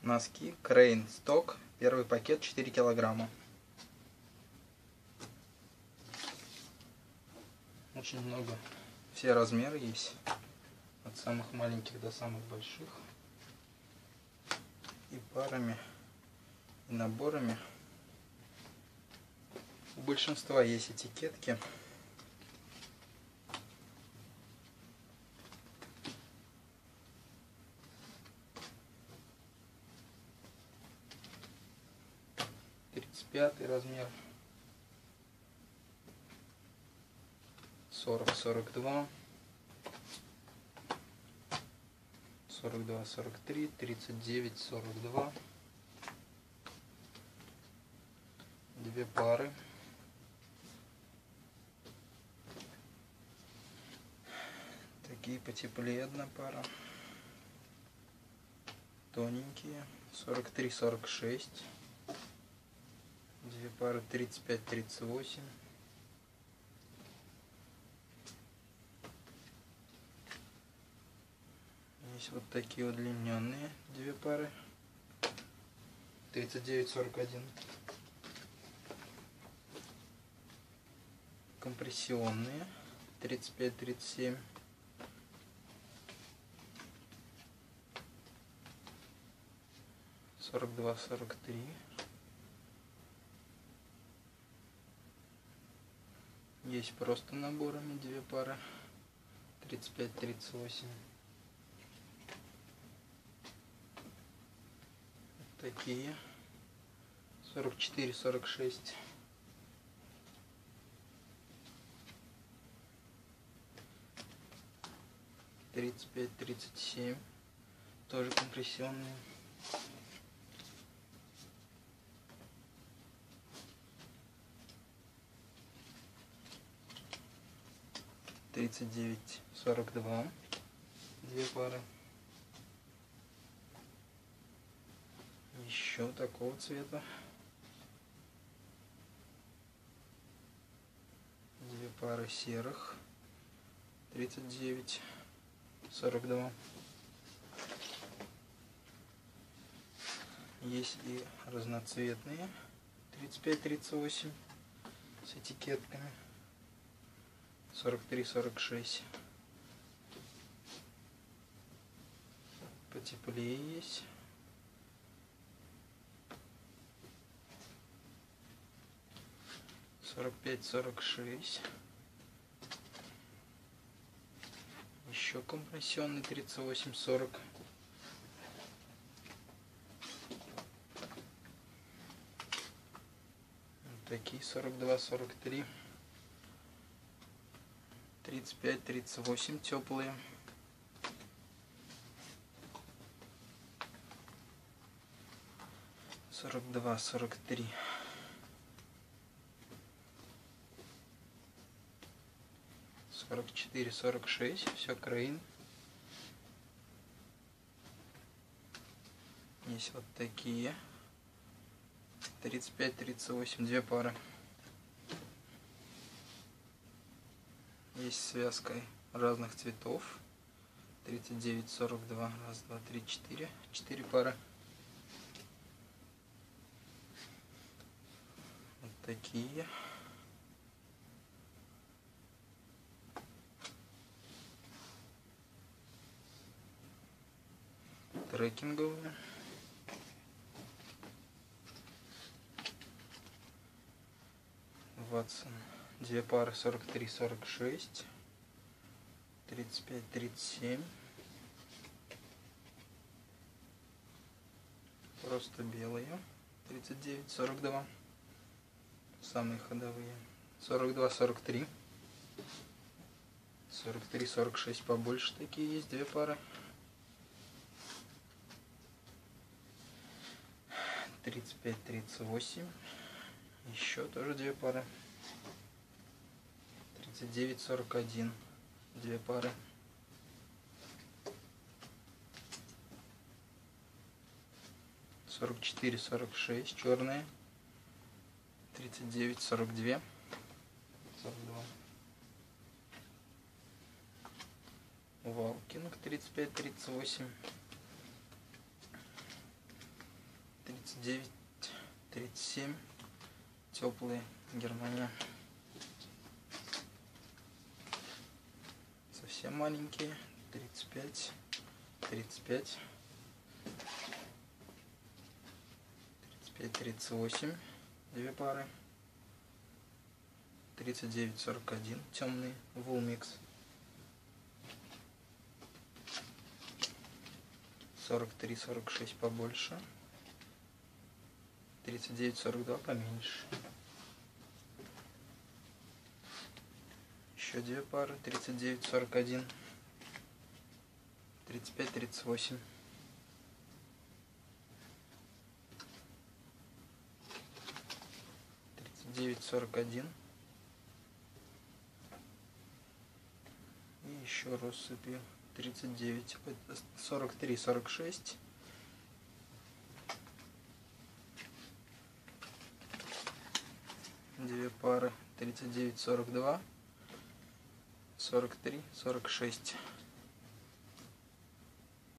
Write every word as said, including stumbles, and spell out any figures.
Носки Крейн Сток. Первый пакет четыре килограмма. Очень много. Все размеры есть. От самых маленьких до самых больших. И парами, и наборами. У большинства есть этикетки. тридцать пятый размер. сорок сорок два. сорок два сорок три. тридцать девять сорок два. Две пары. Такие потеплее одна пара. Тоненькие. сорок три сорок шесть. Две пары тридцать пять тридцать восемь. Есть вот такие удлиненные две пары. тридцать девять сорок один. Компрессионные. тридцать пять тридцать семь. сорок два сорок три. Есть просто наборами две пары. тридцать пять тридцать восемь. Такие. сорок четыре сорок шесть. тридцать пять тридцать семь. Тоже компрессионные. тридцать девять сорок два. Две пары. Еще такого цвета. Две пары серых. тридцать девять сорок два. Есть и разноцветные. тридцать пять тридцать восемь. С этикетками. сорок три сорок шесть. Потеплее есть. сорок пять сорок шесть. Еще компрессионный тридцать восемь сорок. Вот такие сорок два сорок три. тридцать пять тридцать восемь теплые. сорок два сорок три. сорок четыре сорок шесть. Все Крейн. Есть вот такие. тридцать пять тридцать восемь. Две пары. Есть связкой разных цветов. тридцать девять сорок два. Раз, два, три, четыре. Четыре пары. Вот такие. Трекинговые. Ватсон. Две пары сорок три сорок шесть. тридцать пять тридцать семь. Просто белые. тридцать девять сорок два. Самые ходовые. сорок два сорок три. сорок три сорок шесть побольше такие есть. Две пары. тридцать пять тридцать восемь. Еще тоже две пары. тридцать девять сорок один. Две пары. сорок четыре сорок шесть. Черные. тридцать девять сорок два. сорок два. Валкинг тридцать пять тридцать восемь. девять, тридцать семь, теплые, Германия. Совсем маленькие, тридцать пять, тридцать пять, тридцать пять, тридцать восемь, две пары, тридцать девять, сорок один, темный, Woolmix, сорок три, сорок шесть побольше, тридцать девять, сорок два поменьше. Еще две пары, тридцать девять, сорок один, тридцать пять, тридцать восемь. тридцать девять, сорок один. И еще россыпью тридцать девять, сорок три, сорок шесть. Две пары, тридцать девять, сорок два, сорок три, сорок шесть.